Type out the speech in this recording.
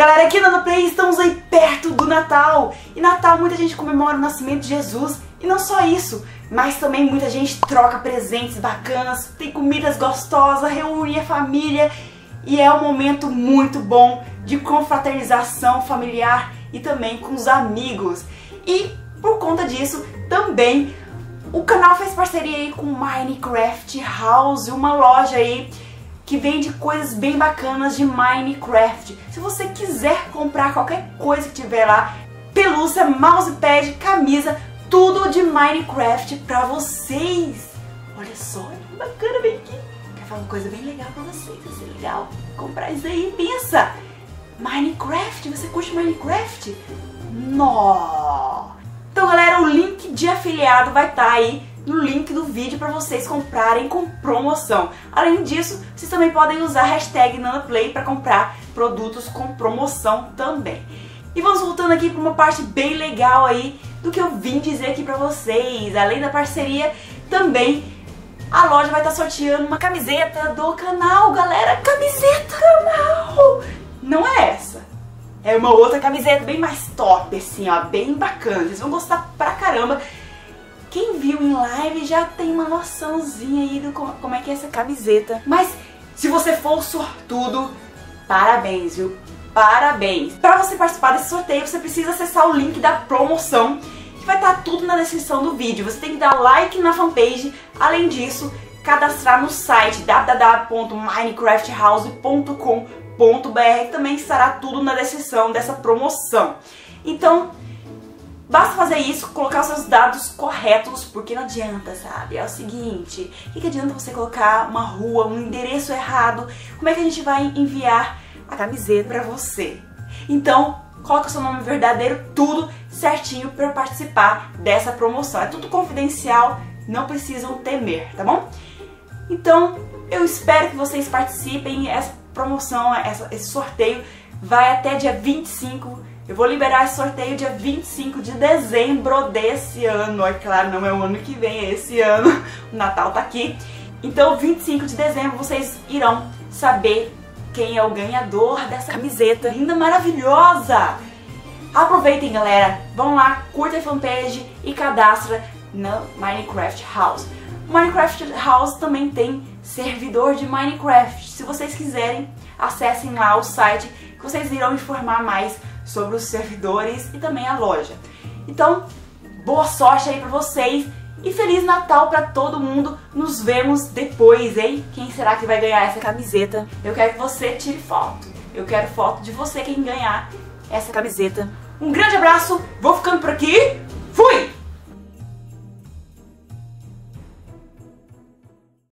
Galera, aqui na NanoPlay estamos aí perto do Natal. E Natal muita gente comemora o nascimento de Jesus. E não só isso, mas também muita gente troca presentes bacanas, tem comidas gostosas, reúne a família. E é um momento muito bom de confraternização familiar e também com os amigos. E por conta disso, também o canal fez parceria aí com Minecraft House, uma loja aí que vende coisas bem bacanas de Minecraft. Se você quiser comprar qualquer coisa que tiver lá, pelúcia, mousepad, camisa, tudo de Minecraft pra vocês. Olha só, que bacana, vem aqui. Quer falar uma coisa bem legal pra vocês, vai ser legal comprar isso aí, pensa. Minecraft, você curte Minecraft? Nó! Então galera, o link de afiliado vai estar aí no link do vídeo para vocês comprarem com promoção. Além disso, vocês também podem usar a hashtag NanoPlay para comprar produtos com promoção também. E vamos voltando aqui para uma parte bem legal aí do que eu vim dizer aqui para vocês. Além da parceria, também a loja vai estar sorteando uma camiseta do canal, galera. Camiseta do canal! Não é essa. É uma outra camiseta bem mais top, assim, ó, bem bacana. Vocês vão gostar pra caramba. Quem viu em live já tem uma noçãozinha aí do como é que é essa camiseta. Mas se você for sortudo, parabéns, viu? Parabéns! Para você participar desse sorteio, você precisa acessar o link da promoção, que vai estar tudo na descrição do vídeo. Você tem que dar like na fanpage. Além disso, cadastrar no site www.minecrafthouse.com.br, que também estará tudo na descrição dessa promoção. Então, basta fazer isso, colocar os seus dados corretos, porque não adianta, sabe? É o seguinte, o que adianta você colocar uma rua, um endereço errado? Como é que a gente vai enviar a camiseta pra você? Então, coloca o seu nome verdadeiro, tudo certinho para participar dessa promoção. É tudo confidencial, não precisam temer, tá bom? Então, eu espero que vocês participem. Essa promoção, esse sorteio vai até dia 25. Eu vou liberar esse sorteio dia 25 de dezembro desse ano. É claro, não é o ano que vem, é esse ano. O Natal tá aqui. Então, 25 de dezembro, vocês irão saber quem é o ganhador dessa camiseta linda, maravilhosa. Aproveitem, galera. Vão lá, curta a fanpage e cadastra na Minecraft House. O Minecraft House também tem servidor de Minecraft. Se vocês quiserem, acessem lá o site, que vocês irão informar mais sobre os servidores e também a loja. Então, boa sorte aí pra vocês e Feliz Natal pra todo mundo. Nos vemos depois, hein? Quem será que vai ganhar essa camiseta? Eu quero que você tire foto. Eu quero foto de você quem ganhar essa camiseta. Um grande abraço, vou ficando por aqui.